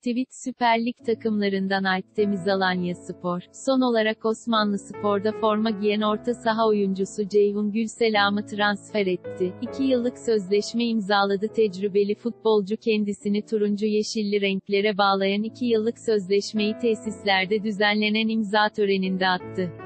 Tweet Süper Lig takımlarından Alp Temiz Alanyaspor. Son olarak Osmanlıspor'da forma giyen orta saha oyuncusu Ceyhun Gülselam'ı transfer etti. 2 yıllık sözleşme imzaladı. Tecrübeli futbolcu kendisini turuncu yeşilli renklere bağlayan 2 yıllık sözleşmeyi tesislerde düzenlenen imza töreninde attı.